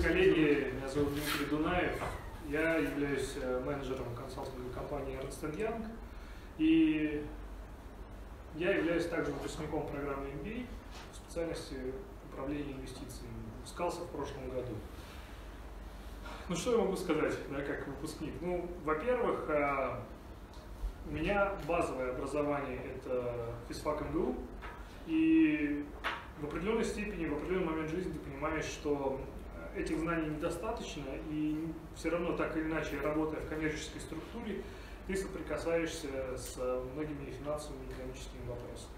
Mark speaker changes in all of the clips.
Speaker 1: коллеги, меня зовут Дмитрий Дунаев, я являюсь менеджером консалтинговой компании Ernst & Young, и я являюсь также выпускником программы MBA в специальности управления инвестициями. Выпускался в прошлом году. Ну что я могу сказать, да, как выпускник? Ну, во-первых, у меня базовое образование – это физфак МГУ, и в определенной степени, в определенный момент жизни ты понимаешь, что этих знаний недостаточно, и все равно так или иначе, работая в коммерческой структуре, ты соприкасаешься с многими финансовыми и экономическими вопросами.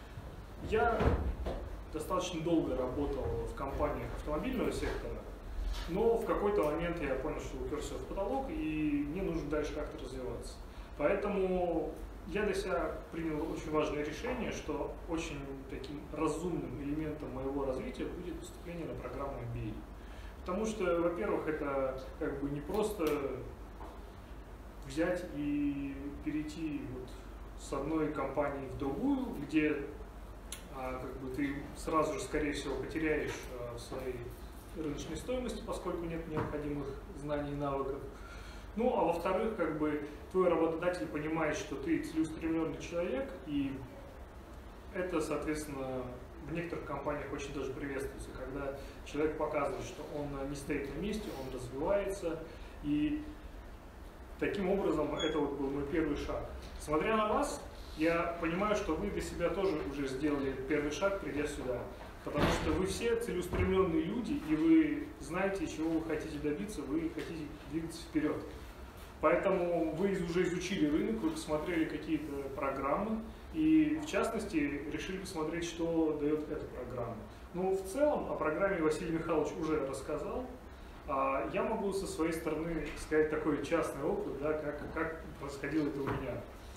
Speaker 1: Я достаточно долго работал в компаниях автомобильного сектора, но в какой-то момент я понял, что уперся в потолок, и мне нужно дальше как-то развиваться. Поэтому я для себя принял очень важное решение, что очень таким разумным элементом моего развития будет поступление на программу MBA. Потому что, во-первых, это как бы не просто взять и перейти вот с одной компании в другую, где как бы ты сразу же, скорее всего, потеряешь своей рыночной стоимости, поскольку нет необходимых знаний и навыков. Ну, а во-вторых, как бы твой работодатель понимает, что ты целеустремленный человек, и это, соответственно, в некоторых компаниях очень даже приветствуется, когда человек показывает, что он не стоит на месте, он развивается, и таким образом это вот был мой первый шаг. Смотря на вас, я понимаю, что вы для себя тоже уже сделали первый шаг, придя сюда. Потому что вы все целеустремленные люди, и вы знаете, чего вы хотите добиться, вы хотите двигаться вперед. Поэтому вы уже изучили рынок, вы посмотрели какие-то программы, и в частности решили посмотреть, что дает эта программа. Ну, в целом о программе Василий Михайлович уже рассказал. Я могу со своей стороны сказать такой частный опыт, да, как происходило это у меня.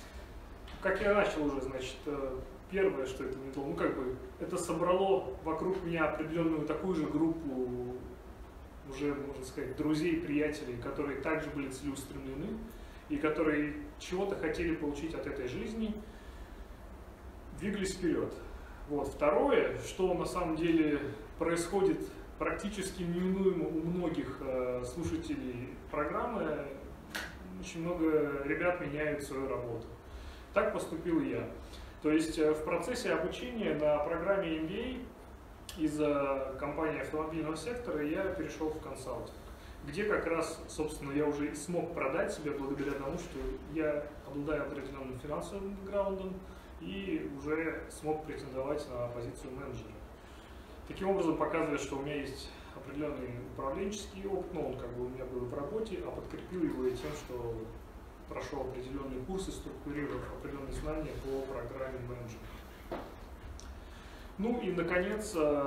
Speaker 1: Как я начал уже, значит, первое, что это не было, ну как бы, это собрало вокруг меня определенную такую же группу, уже, можно сказать, друзей, приятелей, которые также были целеустремлены и которые чего-то хотели получить от этой жизни, двигались вперед. Вот. Второе, что на самом деле происходит практически неминуемо у многих слушателей программы, очень много ребят меняют свою работу. Так поступил и я. То есть в процессе обучения на программе MBA из компании автомобильного сектора я перешел в консалтинг, где как раз, собственно, я уже смог продать себя благодаря тому, что я обладаю определенным финансовым бэкграундом и уже смог претендовать на позицию менеджера. Таким образом, показывая, что у меня есть определенный управленческий опыт, но он как бы у меня был в работе, а подкрепил его и тем, что прошел определенные курсы, структурировав определенные знания по программе менеджера. Ну и, наконец,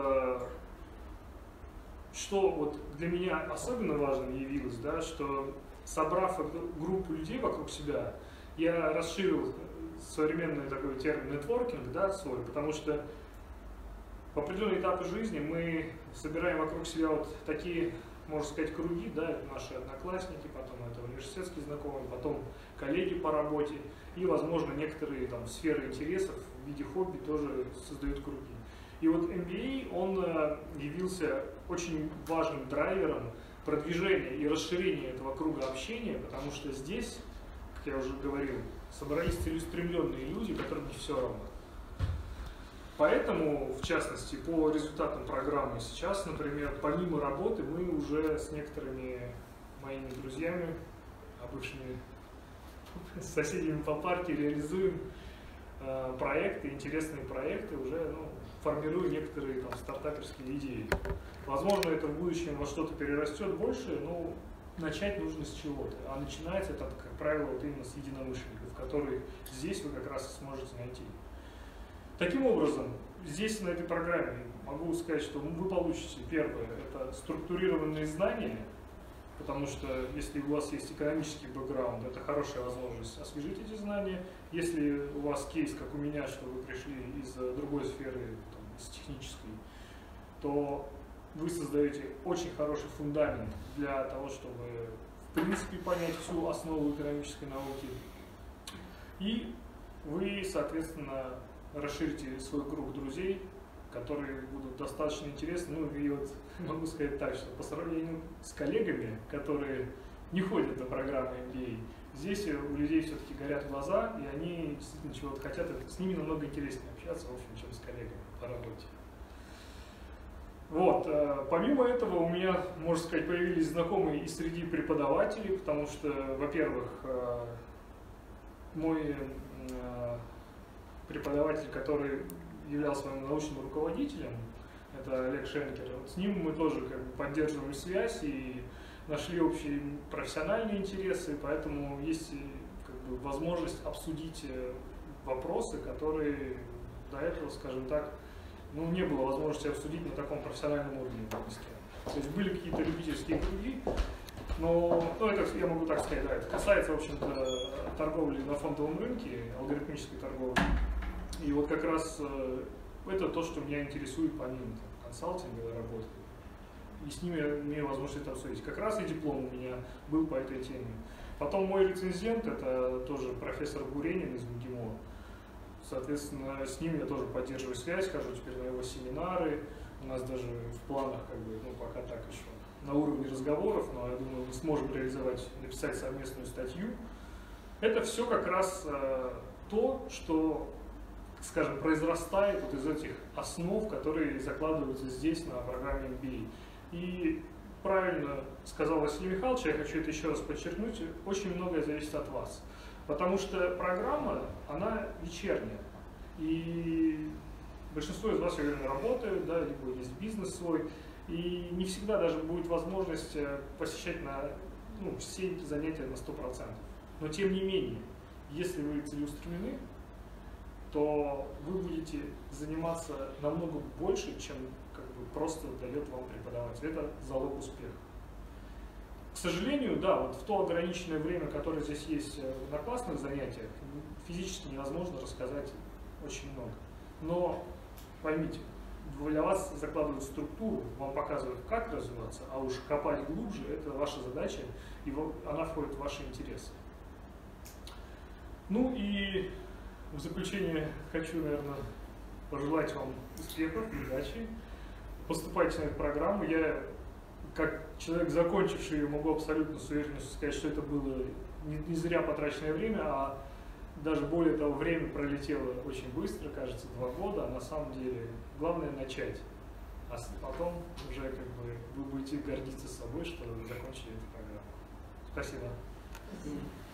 Speaker 1: что вот для меня особенно важным явилось, да, что собрав эту группу людей вокруг себя, я расширил современный такой термин нетворкинг, да, свой, потому что в определенные этапы жизни мы собираем вокруг себя вот такие, можно сказать, круги, да, это наши одноклассники, потом это университетские знакомые, потом коллеги по работе, и, возможно, некоторые там сферы интересов в виде хобби тоже создают круги. И вот MBA, он явился очень важным драйвером продвижения и расширения этого круга общения, потому что здесь, как я уже говорил, собрались целеустремленные люди, которым не все равно. Поэтому, в частности, по результатам программы сейчас, например, помимо работы, мы уже с некоторыми моими друзьями, бывшими соседями по партии, реализуем проекты, интересные проекты, уже формируем некоторые там стартаперские идеи. Возможно, это в будущем во что-то перерастет больше, но начать нужно с чего-то. А начинается это, как правило, вот именно с единомышленников, которые здесь вы как раз и сможете найти. Таким образом, здесь на этой программе могу сказать, что вы получите, первое, это структурированные знания, потому что если у вас есть экономический бэкграунд, это хорошая возможность освежить эти знания. Если у вас кейс, как у меня, что вы пришли из другой сферы, там, из технической, то вы создаете очень хороший фундамент для того, чтобы в принципе понять всю основу экономической науки. И вы, соответственно, расширите свой круг друзей, которые будут достаточно интересны. Ну и вот могу сказать так, что по сравнению с коллегами, которые не ходят на программы MBA, здесь у людей все-таки горят глаза, и они действительно чего-то хотят. С ними намного интереснее общаться, в общем, чем с коллегами по работе. Вот. Помимо этого у меня, можно сказать, появились знакомые и среди преподавателей, потому что, во-первых, мой преподаватель, который являлся моим научным руководителем, это Олег Шенкер, с ним мы тоже как бы поддерживали связь и нашли общие профессиональные интересы, поэтому есть как бы возможность обсудить вопросы, которые до этого, скажем так, ну, не было возможности обсудить на таком профессиональном уровне. То есть были какие-то любительские круги, но это, я могу так сказать, да, это касается, в общем-то, торговли на фондовом рынке, алгоритмической торговли. И вот как раз это то, что меня интересует помимо консалтинга работы. И с ними я имею возможность это обсудить. Как раз и диплом у меня был по этой теме. Потом мой рецензент, это тоже профессор Буренин из МГИМО. Соответственно, с ним я тоже поддерживаю связь, хожу теперь на его семинары. У нас даже в планах, как бы, ну, пока так еще на уровне разговоров, но я думаю, мы сможем реализовать, написать совместную статью. Это все как раз то, что, скажем, произрастает вот из этих основ, которые закладываются здесь на программе MBA. И правильно сказал Василий Михайлович, я хочу это еще раз подчеркнуть, очень многое зависит от вас. Потому что программа, она вечерняя. И большинство из вас, я уверен, работают, да, либо есть бизнес свой. И не всегда даже будет возможность посещать все занятия на 100%. Но тем не менее, если вы целеустремлены, то вы будете заниматься намного больше, чем как бы просто дает вам преподаватель. Это залог успеха. К сожалению, да, вот в то ограниченное время, которое здесь есть на классных занятиях, физически невозможно рассказать очень много. Но поймите, для вас закладывают структуру, вам показывают, как развиваться, а уж копать глубже – это ваша задача, и она входит в ваши интересы. Ну и в заключение хочу, наверное, пожелать вам успехов, удачи. Поступайте на эту программу. Я, как человек, закончивший ее, могу абсолютно с уверенностью сказать, что это было не зря потраченное время, а даже более того, время пролетело очень быстро, кажется, 2 года, а на самом деле главное начать. А потом уже как бы вы будете гордиться собой, что закончили эту программу. Спасибо.